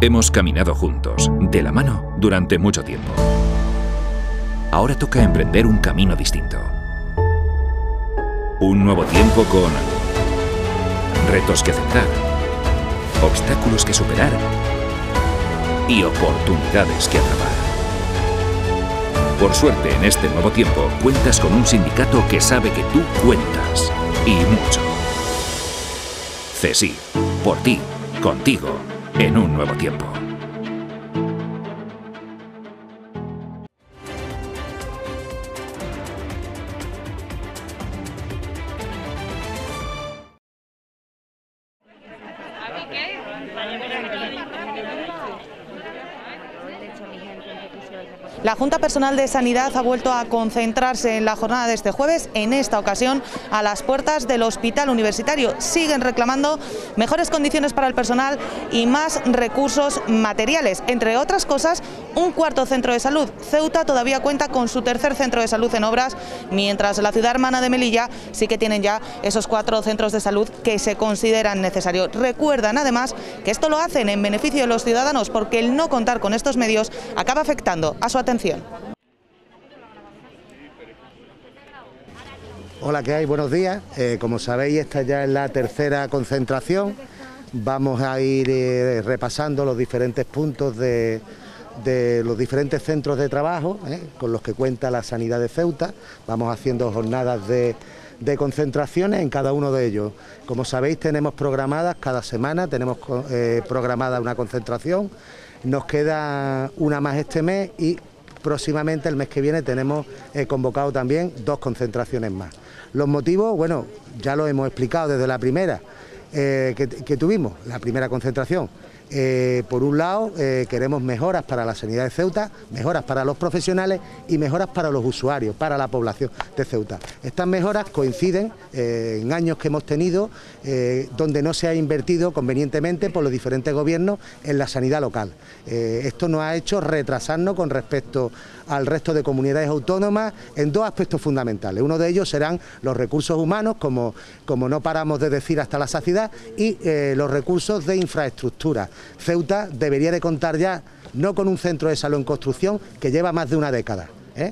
Hemos caminado juntos, de la mano, durante mucho tiempo. Ahora toca emprender un camino distinto. Un nuevo tiempo con retos que aceptar, obstáculos que superar y oportunidades que atrapar. Por suerte, en este nuevo tiempo, cuentas con un sindicato que sabe que tú cuentas, y mucho. CESIF, por ti, contigo, en un nuevo tiempo. La Junta Personal de Sanidad ha vuelto a concentrarse en la jornada de este jueves, en esta ocasión a las puertas del Hospital Universitario. Siguen reclamando mejores condiciones para el personal y más recursos materiales. Entre otras cosas, un cuarto centro de salud. Ceuta todavía cuenta con su tercer centro de salud en obras, mientras la ciudad hermana de Melilla sí que tienen ya esos 4 centros de salud que se consideran necesarios. Recuerdan además que esto lo hacen en beneficio de los ciudadanos, porque el no contar con estos medios acaba afectando a su atención. Hola, ¿qué hay? Buenos días. Como sabéis, esta ya es la tercera concentración. Vamos a ir repasando los diferentes puntos de los diferentes centros de trabajo con los que cuenta la sanidad de Ceuta. Vamos haciendo jornadas de concentraciones en cada uno de ellos. Como sabéis, tenemos programadas cada semana, tenemos programada una concentración. Nos queda una más este mes y próximamente, el mes que viene, tenemos convocado también 2 concentraciones más. Los motivos, bueno, ya lo hemos explicado desde la primera que tuvimos, la primera concentración. Por un lado, queremos mejoras para la sanidad de Ceuta, mejoras para los profesionales y mejoras para los usuarios, para la población de Ceuta. Estas mejoras coinciden en años que hemos tenido donde no se ha invertido convenientemente por los diferentes gobiernos en la sanidad local. Esto nos ha hecho retrasarnos con respecto al resto de comunidades autónomas en 2 aspectos fundamentales. Uno de ellos serán los recursos humanos, como no paramos de decir hasta la saciedad, y los recursos de infraestructura. Ceuta debería de contar ya no con un centro de salud en construcción que lleva más de una década,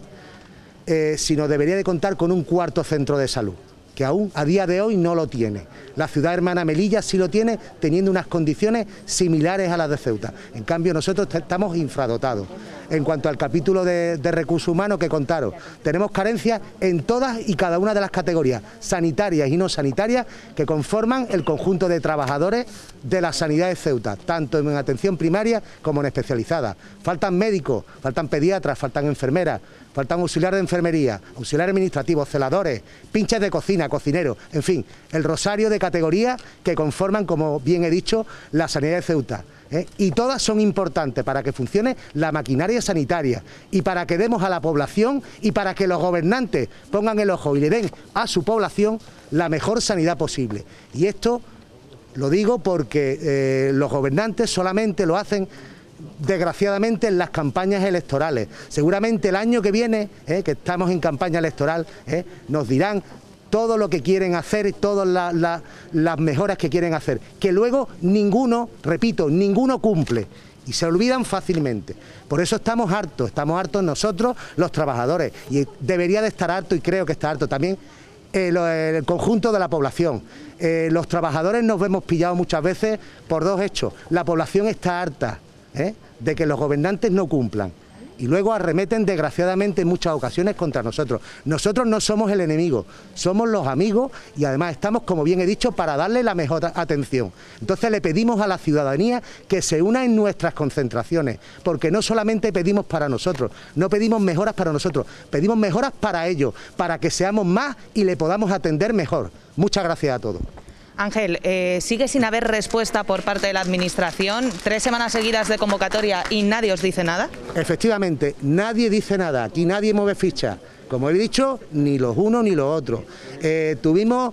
sino debería de contar con un cuarto centro de salud, que aún a día de hoy no lo tiene. La ciudad hermana Melilla sí lo tiene, teniendo unas condiciones similares a las de Ceuta. En cambio, nosotros estamos infradotados. En cuanto al capítulo de recursos humanos que contaros, tenemos carencias en todas y cada una de las categorías sanitarias y no sanitarias que conforman el conjunto de trabajadores de la sanidad de Ceuta, tanto en atención primaria como en especializada. Faltan médicos, faltan pediatras, faltan enfermeras, faltan auxiliares de enfermería, auxiliares administrativos, celadores, pinches de cocina, cocineros, en fin, el rosario de categorías que conforman, como bien he dicho, la sanidad de Ceuta. Y todas son importantes para que funcione la maquinaria sanitaria y para que demos a la población y para que los gobernantes pongan el ojo y le den a su población la mejor sanidad posible. Y esto lo digo porque los gobernantes solamente lo hacen, desgraciadamente, en las campañas electorales. Seguramente el año que viene, que estamos en campaña electoral, nos dirán todo lo que quieren hacer y todas las mejoras que quieren hacer, que luego ninguno, repito, ninguno cumple y se olvidan fácilmente. Por eso estamos hartos nosotros, los trabajadores, y debería de estar harto, y creo que está harto también el conjunto de la población. Los trabajadores nos vemos pillados muchas veces por 2 hechos. La población está harta de que los gobernantes no cumplan y luego arremeten, desgraciadamente, en muchas ocasiones contra nosotros. Nosotros no somos el enemigo, somos los amigos, y además estamos, como bien he dicho, para darle la mejor atención. Entonces le pedimos a la ciudadanía que se una en nuestras concentraciones, porque no solamente pedimos para nosotros, no pedimos mejoras para nosotros, pedimos mejoras para ellos, para que seamos más y le podamos atender mejor. Muchas gracias a todos. Ángel, sigue sin haber respuesta por parte de la Administración, 3 semanas seguidas de convocatoria y nadie os dice nada. Efectivamente, nadie dice nada, aquí nadie mueve ficha. Como he dicho, ni los unos ni los otros. Tuvimos,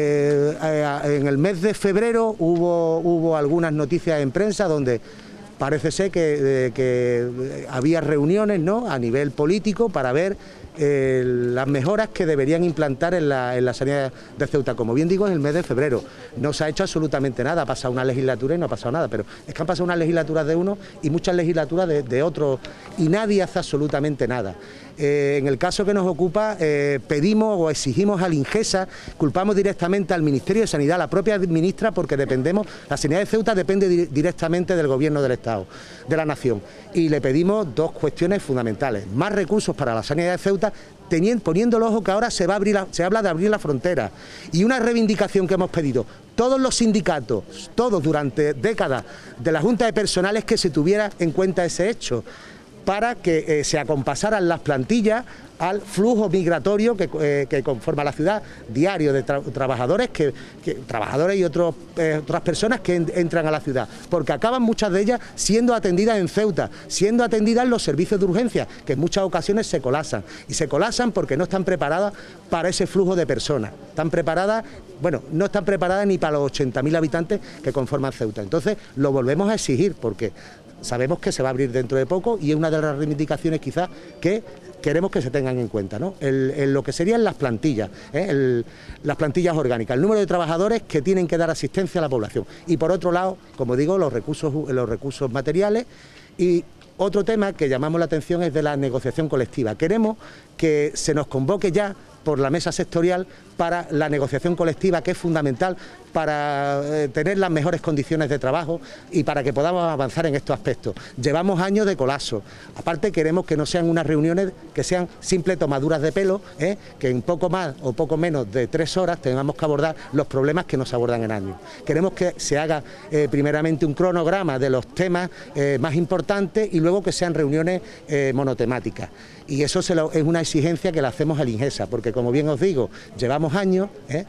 en el mes de febrero, hubo algunas noticias en prensa donde parece ser que había reuniones, ¿no?, a nivel político para ver las mejoras que deberían implantar en la sanidad de Ceuta. Como bien digo, en el mes de febrero no se ha hecho absolutamente nada, ha pasado una legislatura y no ha pasado nada, pero es que han pasado unas legislaturas de uno y muchas legislaturas de otros, y nadie hace absolutamente nada. En el caso que nos ocupa, pedimos o exigimos al INGESA, culpamos directamente al Ministerio de Sanidad, a la propia ministra, porque dependemos, la sanidad de Ceuta depende directamente del Gobierno del Estado, de la Nación, y le pedimos dos cuestiones fundamentales: más recursos para la sanidad de Ceuta, poniendo el ojo que ahora se habla de abrir la frontera, y una reivindicación que hemos pedido todos los sindicatos, todos durante décadas de la Junta de Personal, es que se tuviera en cuenta ese hecho, para que se acompasaran las plantillas al flujo migratorio que conforma la ciudad, diario de trabajadores y otras personas que entran a la ciudad, porque acaban muchas de ellas siendo atendidas en Ceuta, siendo atendidas en los servicios de urgencia, que en muchas ocasiones se colapsan, y se colapsan porque no están preparadas para ese flujo de personas, no están preparadas ni para los 80.000 habitantes que conforman Ceuta. Entonces lo volvemos a exigir, porque sabemos que se va a abrir dentro de poco y es una de las reivindicaciones quizás que queremos que se tengan en cuenta, ¿no? En lo que serían las plantillas, las plantillas orgánicas, el número de trabajadores que tienen que dar asistencia a la población, y por otro lado, como digo, los recursos materiales. Y otro tema que llamamos la atención es de la negociación colectiva. Queremos que se nos convoque ya por la mesa sectorial para la negociación colectiva, que es fundamental para tener las mejores condiciones de trabajo y para que podamos avanzar en estos aspectos. Llevamos años de colapso. Aparte, queremos que no sean unas reuniones que sean simples tomaduras de pelo, que en poco más o poco menos de 3 horas tengamos que abordar los problemas que nos abordan en años. Queremos que se haga primeramente un cronograma de los temas más importantes y luego que sean reuniones monotemáticas. Y eso es una exigencia que le hacemos al INGESA, porque como bien os digo, llevamos años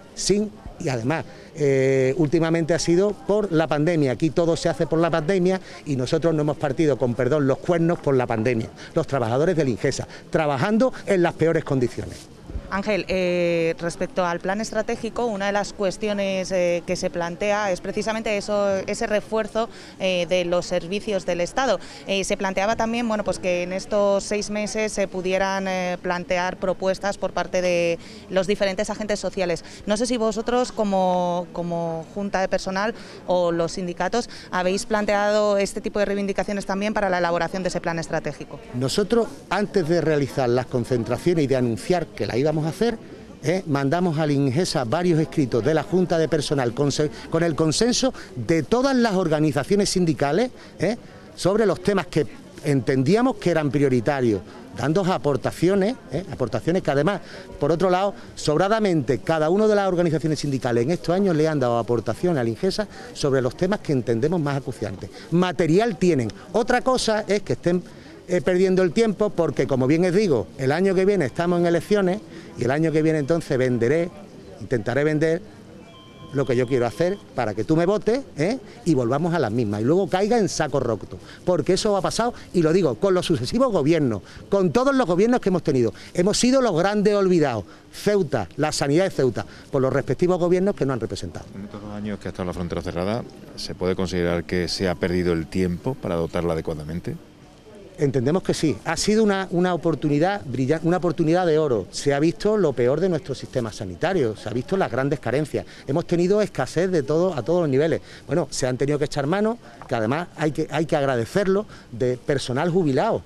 y además últimamente ha sido por la pandemia. Aquí todo se hace por la pandemia y nosotros no hemos partido, con perdón, los cuernos por la pandemia. Los trabajadores del INGESA, trabajando en las peores condiciones. Ángel, respecto al plan estratégico, una de las cuestiones que se plantea es precisamente ese refuerzo de los servicios del Estado. Se planteaba también, bueno, pues que en estos 6 meses se pudieran plantear propuestas por parte de los diferentes agentes sociales. No sé si vosotros como Junta de Personal o los sindicatos habéis planteado este tipo de reivindicaciones también para la elaboración de ese plan estratégico. Nosotros, antes de realizar las concentraciones y de anunciar que la íbamos a hacer, mandamos al INGESA varios escritos de la Junta de Personal con el consenso de todas las organizaciones sindicales sobre los temas que entendíamos que eran prioritarios, dando aportaciones que además, por otro lado, sobradamente cada una de las organizaciones sindicales en estos años le han dado aportación al INGESA sobre los temas que entendemos más acuciantes. Material tienen. Otra cosa es que estén perdiendo el tiempo, porque como bien os digo, el año que viene estamos en elecciones y el año que viene entonces intentaré vender lo que yo quiero hacer para que tú me votes y volvamos a las mismas y luego caiga en saco roto, porque eso ha pasado, y lo digo, con los sucesivos gobiernos, con todos los gobiernos que hemos tenido. Hemos sido los grandes olvidados. Ceuta, la sanidad de Ceuta, por los respectivos gobiernos que nos han representado. En estos 2 años que ha estado la frontera cerrada, ¿se puede considerar que se ha perdido el tiempo para dotarla adecuadamente? Entendemos que sí, ha sido una oportunidad brillante, una oportunidad de oro. Se ha visto lo peor de nuestro sistema sanitario, se ha visto las grandes carencias. Hemos tenido escasez a todos los niveles. Bueno, se han tenido que echar mano, que además hay que agradecerlo, de personal jubilado,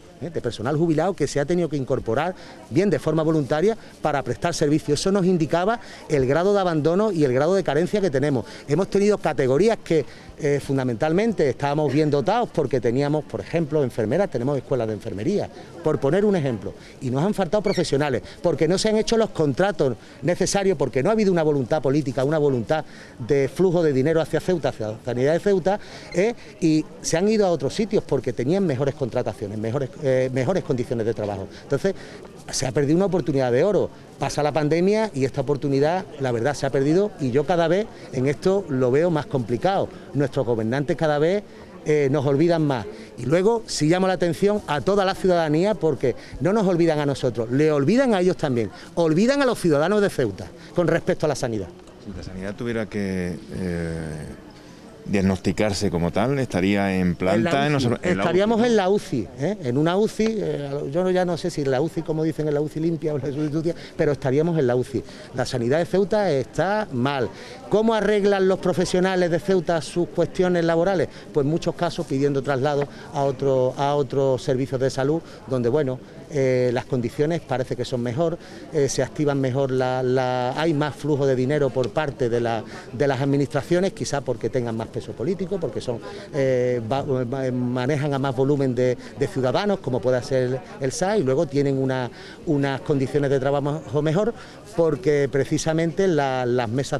que se ha tenido que incorporar bien de forma voluntaria para prestar servicio. Eso nos indicaba el grado de abandono y el grado de carencia que tenemos. Hemos tenido categorías que fundamentalmente estábamos bien dotados porque teníamos, por ejemplo, enfermeras, tenemos escuelas de enfermería, por poner un ejemplo, y nos han faltado profesionales, porque no se han hecho los contratos necesarios, porque no ha habido una voluntad política, una voluntad de flujo de dinero hacia Ceuta, hacia la sanidad de Ceuta, y se han ido a otros sitios porque tenían mejores contrataciones, mejores condiciones de trabajo. Entonces, se ha perdido una oportunidad de oro. Pasa la pandemia y esta oportunidad, la verdad, se ha perdido, y yo cada vez en esto lo veo más complicado. Nuestros gobernantes cada vez nos olvidan más. Y luego sí llamo la atención a toda la ciudadanía, porque no nos olvidan a nosotros, le olvidan a ellos también, olvidan a los ciudadanos de Ceuta con respecto a la sanidad. Si la sanidad tuviera que diagnosticarse como tal? ¿Estaría en planta? Estaríamos en la UCI, en una UCI, yo ya no sé si en la UCI, como dicen, en la UCI limpia o en la sustituta, pero estaríamos en la UCI. La sanidad de Ceuta está mal. ¿Cómo arreglan los profesionales de Ceuta sus cuestiones laborales? Pues en muchos casos pidiendo traslado a otros servicios de salud, donde bueno, las condiciones parece que son mejor, se activan mejor, hay más flujo de dinero por parte de las administraciones, quizá porque tengan más peso político, porque manejan a más volumen de ciudadanos, como puede ser el SAE, y luego tienen unas condiciones de trabajo mejor, porque precisamente las mesas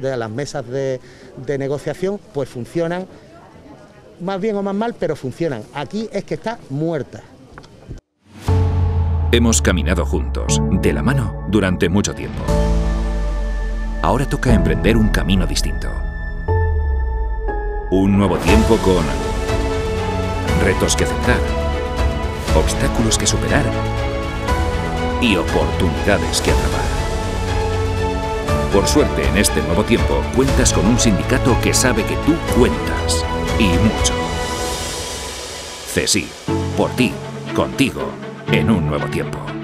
de negociación pues funcionan, más bien o más mal, pero funcionan. Aquí es que está muerta. Hemos caminado juntos, de la mano, durante mucho tiempo. Ahora toca emprender un camino distinto. Un nuevo tiempo con retos que aceptar, obstáculos que superar y oportunidades que atrapar. Por suerte, en este nuevo tiempo, cuentas con un sindicato que sabe que tú cuentas, y mucho. CESIF, por ti, contigo, en un nuevo tiempo.